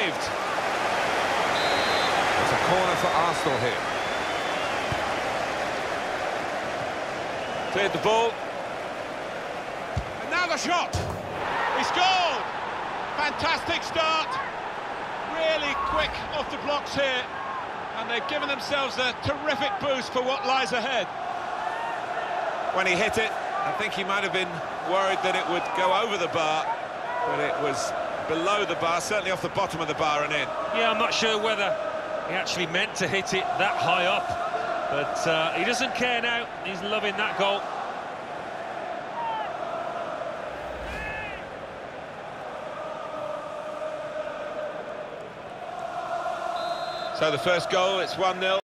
saved. It's a corner for Arsenal here. Cleared the ball. And now the shot. He scored! Fantastic start. Really quick off the blocks here. And they've given themselves a terrific boost for what lies ahead. When he hit it, I think he might have been worried that it would go over the bar, but it was below the bar, certainly off the bottom of the bar and in. Yeah, I'm not sure whether he actually meant to hit it that high up, but he doesn't care now. He's loving that goal. So the first goal, it's 1-0.